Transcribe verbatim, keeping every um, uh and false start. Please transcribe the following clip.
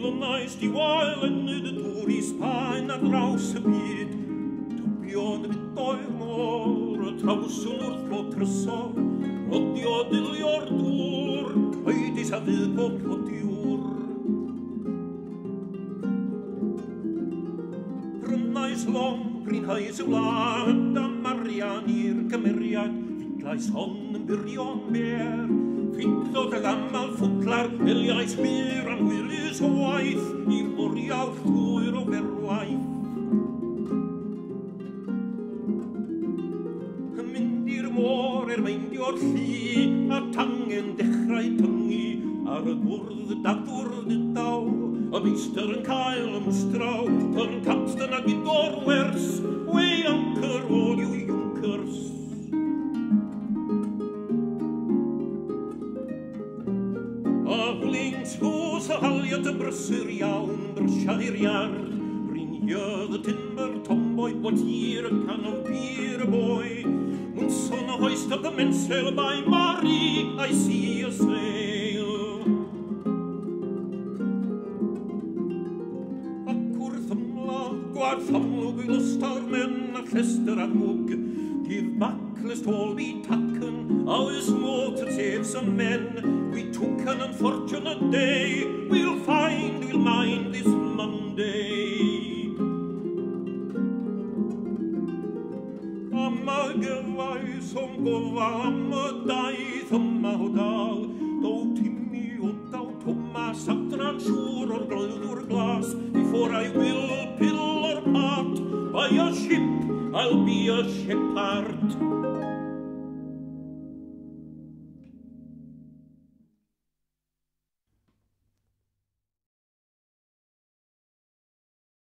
Glynais di wael yn y dŵr I Sbaen a draws y byd. Dybion y byd o'r môr, y trawswn wrth bod trysol, rodio dilio'r dŵr, oedis a fydd bod rodiwr. Brynais long, brynhais y wlad, a marian i'r gymeriad, fidlais hon yn byrion mer. Fidlodd ag amal ffwtlar, eliais wir am wylus o waith, i'r oriaw llwyr o ferwaith. Mynd i'r môr er meindio'r llu, a tangen dechrau tyngu, ar y bwrdd dadwrdd y daw, y meistr yn cael ymstraw, yn capstan ag i dorwers, wei ancyr ôl i'w iwncers. Hws a haliad y brysur iawn, brysiad i'r iard, bryniodd y timber tomboy, bod hir y canol pyr y boi. Mwyn son a hoist of the mensel by Mari, I see a sail. Ac wrth ymladd, gwarth amlwg i lystawr men a llester a mwg, give backless all be taken, ours more to save some men. We took an unfortunate day, we'll find, we'll mind this Monday. Am a gyfais o'n gofal am y daith yma o dal, do Timmy o daw Thomas adran siŵr o'r glwyddwr glas, before I will pill or part by a ship, I'll be a shepherd.